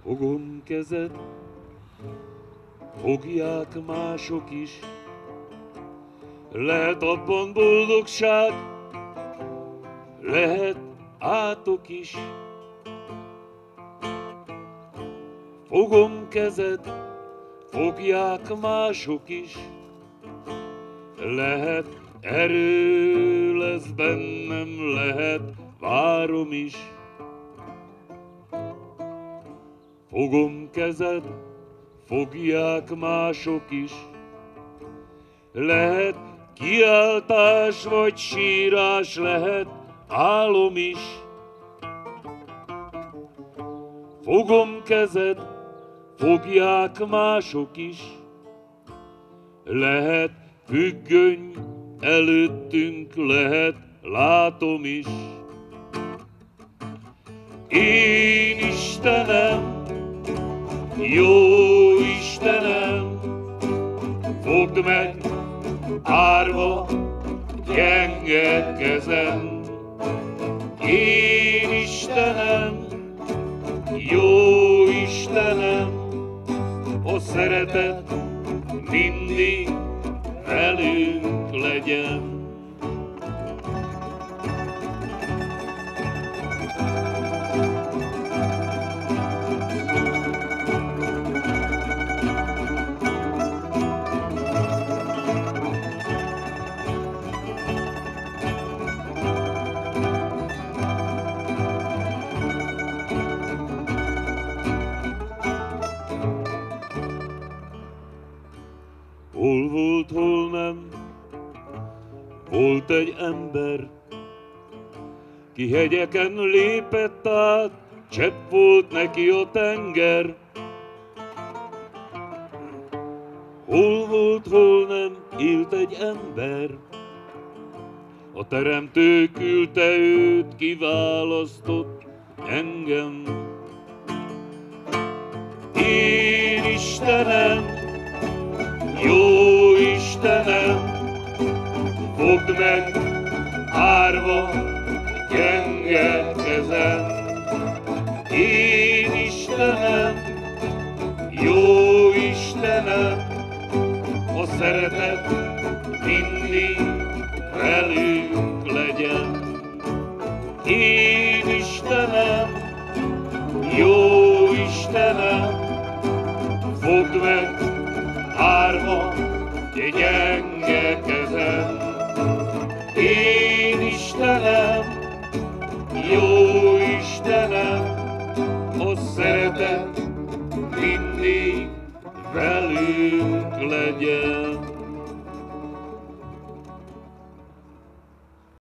Fogom kezed, fogják mások is, lehet abban boldogság, lehet átok is. Fogom kezed, fogják mások is, lehet erő lesz bennem, lehet várom is. Fogom kezed, fogják mások is, lehet kiáltás vagy sírás, lehet álom is. Fogom kezed, fogják mások is, lehet függöny előttünk, lehet látom is. Én Istenem, jó Istenem, fogd meg árva gyenge kezem. Én Istenem, jó Istenem, a szeretet mindig velünk legyen. Hol volt, hol nem, volt egy ember, ki hegyeken lépett át, csepp volt neki a tenger. Hol volt, hol nem, élt egy ember, a teremtő küldte őt, kiválasztott engem. Én Istenem, jó Istenem, fogd meg árva gyenge kezem. Én Istenem, jó Istenem, a szeretet mindig velünk legyen. Én Istenem, jó Istenem, fogd meg árva gyenge kezem. Én Istenem, jó Istenem, a szeretet mindig velünk legyen.